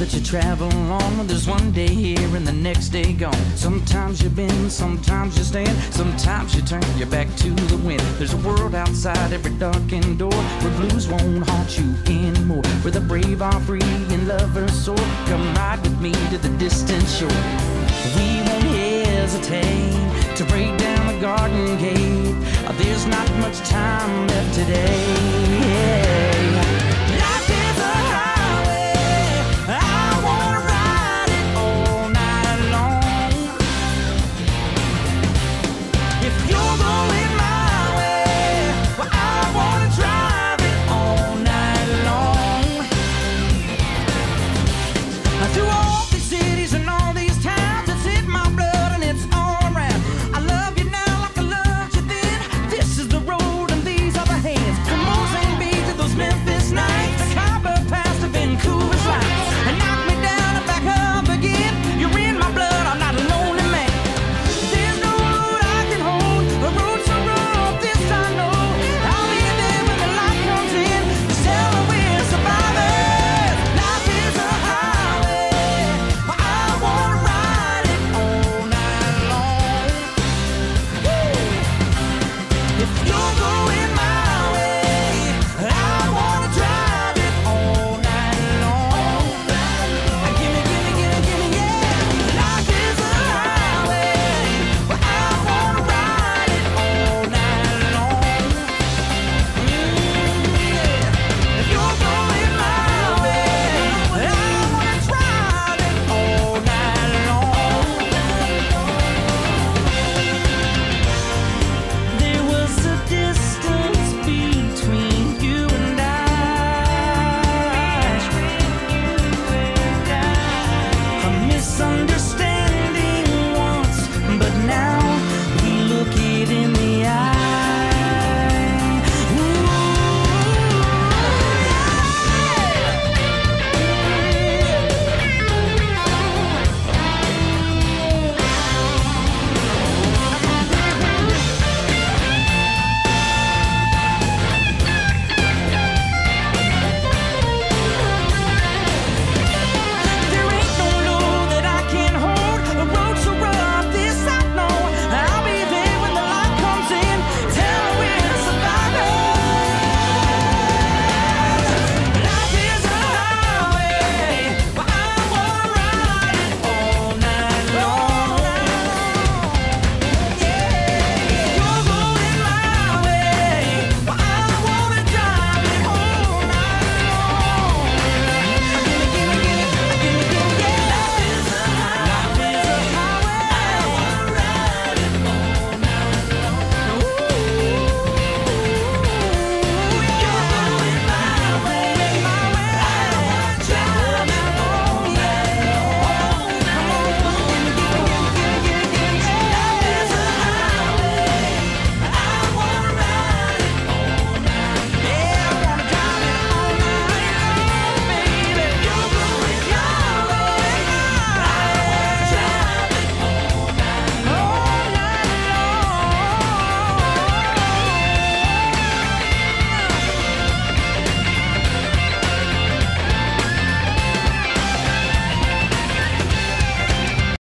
that you travel on. There's one day here and the next day gone. Sometimes you bend, sometimes you stand, sometimes you turn your back to the wind. There's a world outside every darkened door where blues won't haunt you anymore, where the brave are free and lovers soar. Come ride with me to the distant shore. We won't hesitate to break down the garden gate. There's not much time left today.